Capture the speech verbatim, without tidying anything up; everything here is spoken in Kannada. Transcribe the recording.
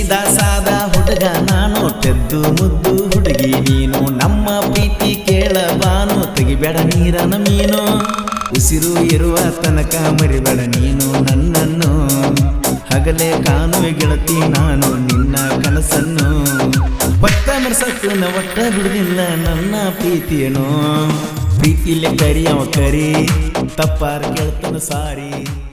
ಸೀದಾ ಸಾದಾ ಹುಡುಗ ನಾನು ತೆದ್ದು ಮುದ್ದು ಹುಡುಗಿ ನೀನು ನಮ್ಮ ಪ್ರೀತಿ ಕೇಳಬಾನು ತೆಗಿಬೇಡ ನೀರನ ಮೀನು ಉಸಿರು ಇರುವ ತನಕ ಮರಿಬೇಡ ನೀನು ನನ್ನನ್ನು ಹಗಲೇ ಕಾಣುವೆ ಗೆಳತಿ ನಾನು ನಿನ್ನ ಕನಸನ್ನು ಒಟ್ಟ ಮನಸಕ್ಕೂ ನ ಒಟ್ಟ ಬಿಡುದಿಲ್ಲ ನನ್ನ ಪ್ರೀತಿಯೇನೋ ಪ್ರೀತಿಲೆ ಕರಿ ಅವ ಕರಿ ತಪ್ಪಾರ ಕೇಳ್ತಾನ ಸಾರಿ